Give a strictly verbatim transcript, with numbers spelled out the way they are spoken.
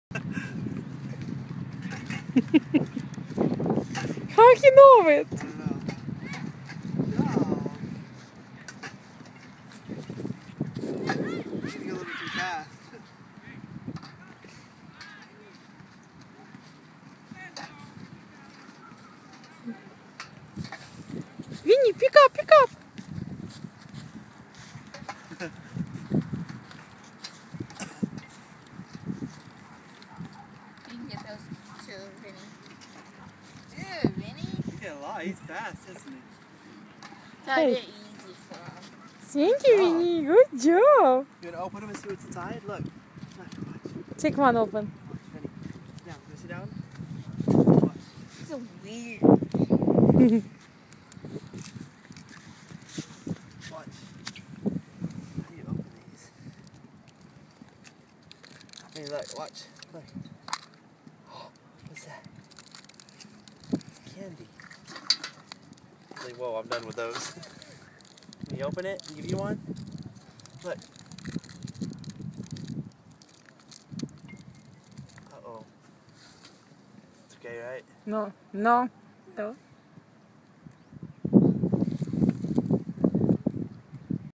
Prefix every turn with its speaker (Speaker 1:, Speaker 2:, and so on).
Speaker 1: How he know it?
Speaker 2: I don't know. No. Maybe a little too fast.
Speaker 1: Vinny, pick up, pick up.
Speaker 3: You can get those too, Vinny. Dude, Vinny.
Speaker 2: You get a lot. He's fast, isn't he?
Speaker 3: Got
Speaker 1: Hey.
Speaker 3: it easy for him.
Speaker 1: Thank you,
Speaker 2: Oh.
Speaker 1: Vinny. Good job.
Speaker 2: You gonna open him and see what's inside? Look. Look, watch.
Speaker 1: Take one open.
Speaker 2: Watch, Vinny. Sit down. Go sit down. Watch.
Speaker 3: It's so weird.
Speaker 2: Watch. How do you open these? Hey, look. Watch. Look. What's that? It's candy. Like, whoa, I'm done with those. Can you open it and give you one? Look. Uh-oh. It's okay, right?
Speaker 1: No, no, no.